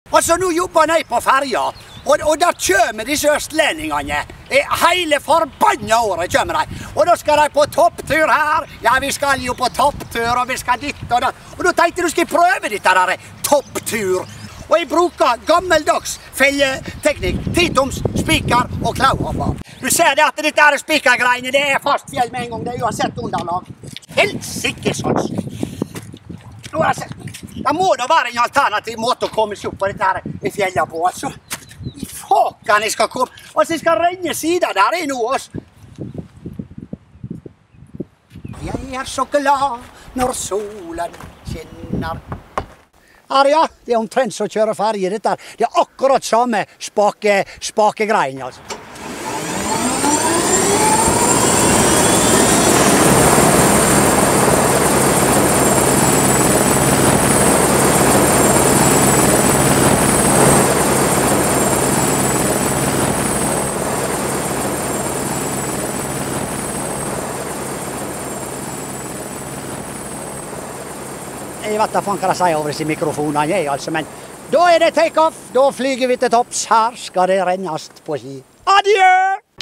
Altså, nå jobber jeg på ferja, og der kommer disse østlendingene. Hele forbanna året kommer de. Og da skal de på topptur her. Ja, vi skal jo på topptur, og vi skal ditt og datt. Og da tenkte jeg du skulle prøve dette der topptur. Og jeg bruker gammeldags felleteknikk. 10-toms, spiker og klauhopper. Du ser det at dette her spikergreiene, det er fast fjell med en gang. Det er uansett underlag. Helt sikkert sånn. Nå har jeg sett. Det må da være en alternativ måte å komme seg opp på dette her i fjellet på, altså. I faken jeg skal komme. Altså, jeg skal renne siden der i nå, altså. Jeg er så glad når solen skinner. Her, ja, det er omtrent så å kjøre ferje, dette her. Det er akkurat samme spakegreien, altså. Jeg vet da faen hva de sier over disse mikrofonene, altså, men da er det take-off, da flyger vi til topps, her skal det rennast på ski. Adjø!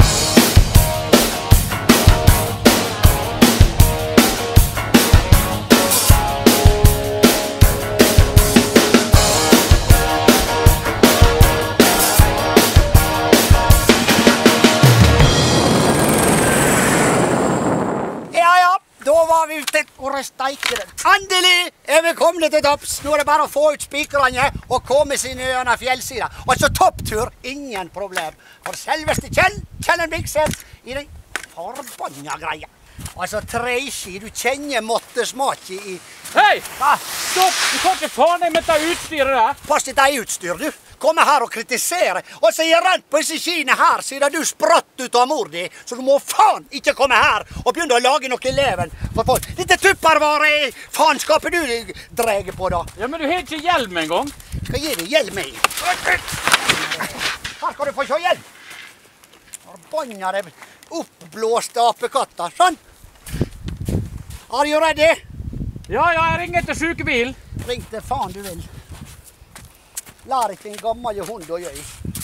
Da var vi ute og steikte det. Endelig er vi kommet til topps. Nå er det bare å få ut spikrene og komme sine gjennom fjellsida. Altså topptur, ingen problem. For selveste Kjellen Bikseth i den forbanna greia. Altså treski, du kjenner måttesmake i... Hei! Stopp! Du kan ikke faen deg med dette utstyret der. Pass ditt eget utstyr, du. Komme her og kritisere. Og så er rent på disse skiene her, siden du spratt ut av mor di. Så du må faen ikke komme her og begynne å lage noe leven for folk. Dette tuppervare i faenskapet du dreier på, da. Ja, men du har ikke hjelm en gang. Skal gi deg hjelm i. Her skal du få se hjelm. Forbanna det oppblåste apekatter, sånn. Are you ready? Ja, jeg ringer til sykebil. Ring til faen du vil. Lær ikke en gammel hund å gjøre.